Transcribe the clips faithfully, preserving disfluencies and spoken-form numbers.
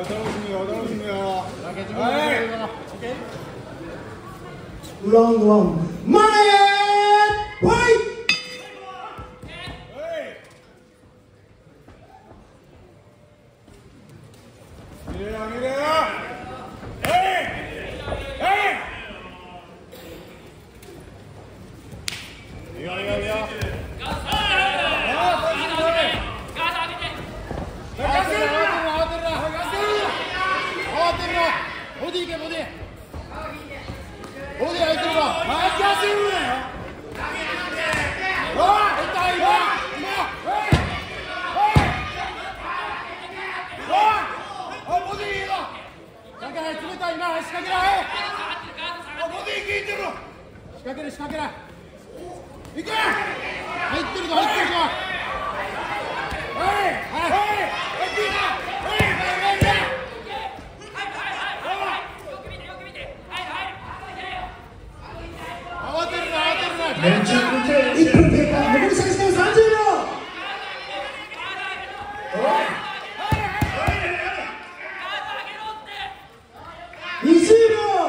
ラウンドワン、前へファイト。 ボディ行けボディボディ入ってるわ。巻き走るなよ。おい痛いわ。おいボディいいわ。だから冷たいな。仕掛けない。ボディ効いてる。仕掛ける仕掛けない。いけ。入ってるぞ入ってるぞ。おいはいはい。 いっぷん経過、残りさんじかんさんじゅうびょう。にじゅうびょう。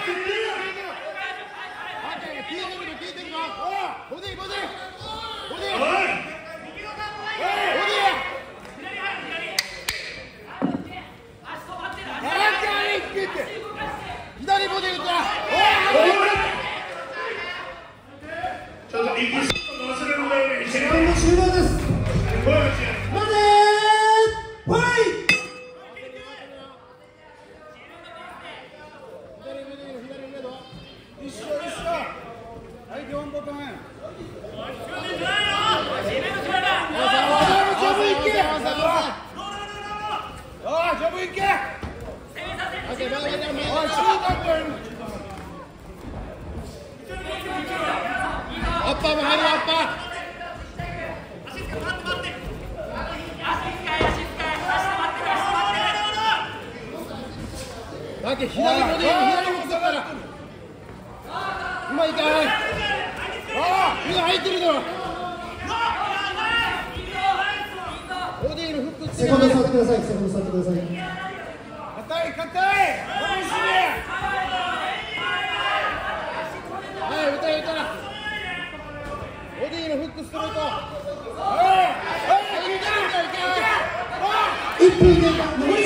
ボディボディボディボディ左ボディ打った。 セカンド終了です。までファイト。 一緒一緒。はいよんボタン。ジョブいけ。ああジョブいけ。おいシュート君。アッパーも入るアッパー。だけ左ボディ左ボディだからうまいかい。ああ身が入ってるぞ。ボディのフックセコンド触ってください。セコンド触ってください。 硬い硬い。はい打た打た。ボディのフックストレート。はいはいいけるんだいけ。 いっぷん経過。